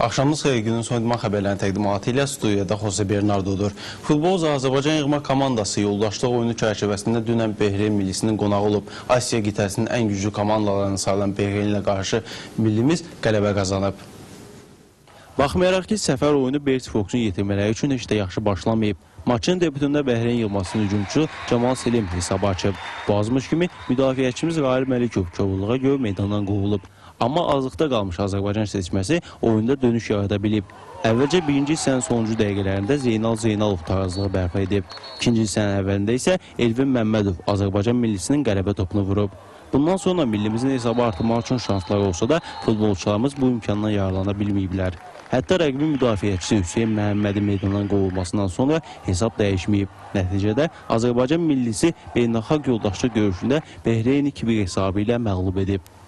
Axşamınız xeyir, günün son idman xəbərlərinin təqdimatı ilə studiyada Jose Bernardodur. Futbol Azərbaycan yığma komandası yoldaşlıq oyunu çərçivəsində dünən Behreyn millisinin qonağı olub. Asiya qitəsinin ən güclü komandalarını sayılan Behreyn ilə qarşı millimiz qələbə qazanıb. Baxmayaraq ki, səfər oyunu Bears Fox'un yetirmələri üçün heç də yaxşı başlamayıb. Maçın debütündə Behreyn yığmasının hücumçusu Camal Selim hesabı açıb. Bu azmış kimi müdafiəçimiz Rahil Məlikov kovulluğa görə meydandan qovulub. Amma azlıqda qalmış Azərbaycan seçməsi oyunda dönüş yarada bilib. Əvvəlcə birinci hissənin sonuncu dəqiqələrində Zeynal Zeynalov tarazlığı bərpa edib. İkinci hissənin əvvəlində isə Elvin Məmmədov Azərbaycan millisinin qələbə topunu vurub. Bundan sonra millimizin hesabı artırmaq üçün şansları olsa da futbolçularımız bu imkandan yararlana bilməyiblər. Hətta rəqibin müdafiəçisi Hüseyin Məhəmmədin meydandan qovulmasından sonra hesab dəyişməyib. Nəticədə Azərbaycan millisi beynəlxalq yoldaşlıq görüşündə Behreyni 2-1 hesabı ilə məğlub edib.